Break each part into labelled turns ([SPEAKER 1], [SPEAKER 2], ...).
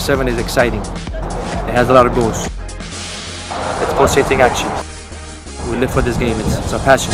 [SPEAKER 1] 24/7 is exciting. It has a lot of goals. It's pulsating action. We live for this game. It's our passion.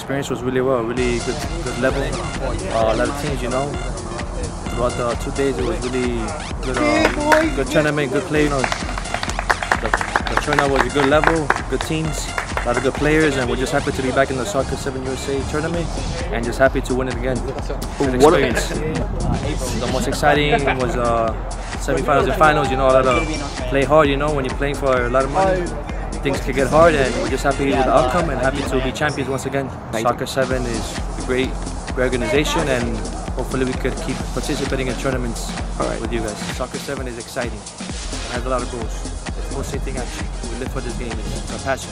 [SPEAKER 1] experience was really well, really good level. A lot of teams, you know. Throughout the 2 days, it was really good tournament, good play. You know, the turnout was a good level, good teams, a lot of good players, and we're just happy to be back in the Soccer 7 USA tournament, and just happy to win it again. Good experience. The most exciting was semifinals and finals. You know, a lot of play hard. You know, when you're playing for a lot of money, things can get hard, and we're just happy with the outcome and happy to be champions once again. Soccer 7 is a great organization, and hopefully we could keep participating in tournaments with you guys. Soccer 7 is exciting. It has a lot of goals. It's pulsating action. We live for this game. It's our passion.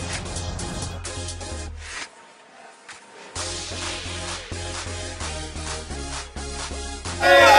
[SPEAKER 2] Hey!